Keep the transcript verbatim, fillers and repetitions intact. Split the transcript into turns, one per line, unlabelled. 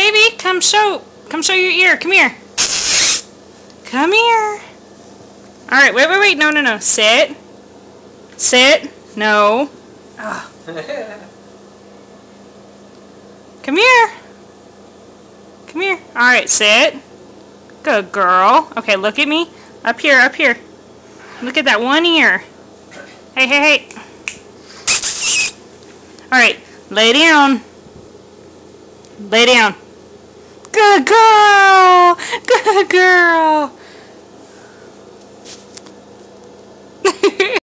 baby. Come show. Come show your ear. Come here. Come here. Alright, wait, wait, wait. No, no, no. Sit. Sit. No. Oh. Come here. Come here. Alright, sit. Good girl. Okay, look at me. Up here, up here. Look at that one ear. Hey, hey, hey. Alright, lay down. Lay down. Good girl. Good girl.